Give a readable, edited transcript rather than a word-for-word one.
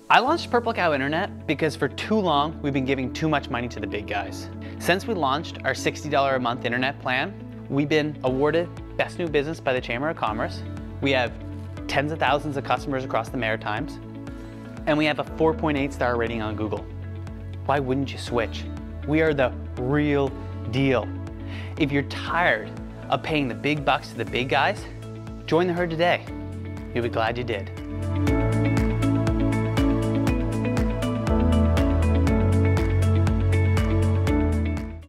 I launched Purple Cow Internet because for too long we've been giving too much money to the big guys. Since we launched our $60 a month internet plan, we've been awarded Best New Business by the Chamber of Commerce. We have tens of thousands of customers across the Maritimes, and we have a 4.8 star rating on Google. Why wouldn't you switch? We are the real deal. If you're tired of paying the big bucks to the big guys, join the herd today. You'll be glad you did.